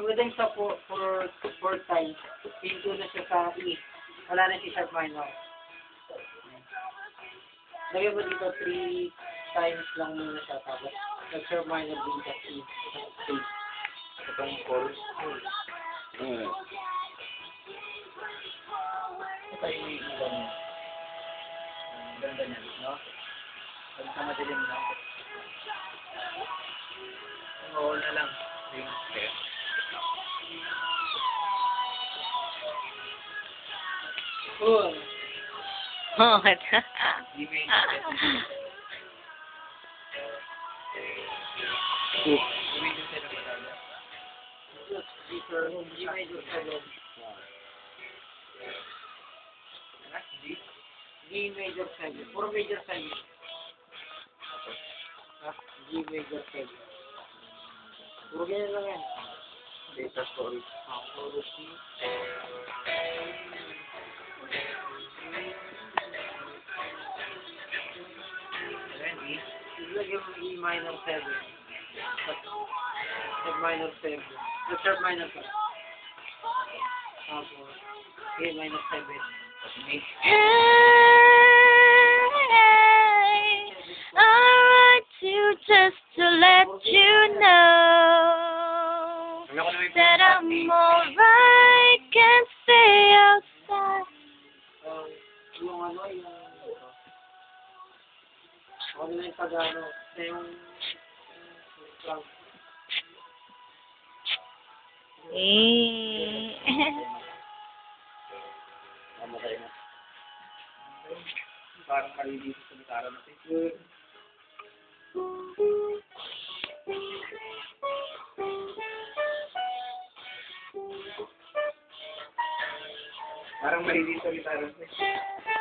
Pagdating sa 4 times, pinto na siya sa E. Wala na si sharp minor. Lagyan mo dito 3 times lang muna siya. Tapos, nag-sharp minor din sa E. Itong chorus. Ito yung iba niya. Ganda niya, no? Pag sa madilim na. Oo na lang. Yung step. Oh. Oh, Di may step. Gumito sila matala. G major 7. G major 7. Puro major 7. G major 7. Puro ganyan lang yan. Data storage. Puro C. Ayan, E. Ilagay mo E minor 7. Sharp minor 7. Sharp minor 7. Tapos, A minor 7. hey, I write you just to let you know that I'm alright, can't stay outside. Yung ano, ako na yung pag-ano, yung Mamatay na. Parang mali dito sa gitara natin. Parang mali dito sa gitara natin.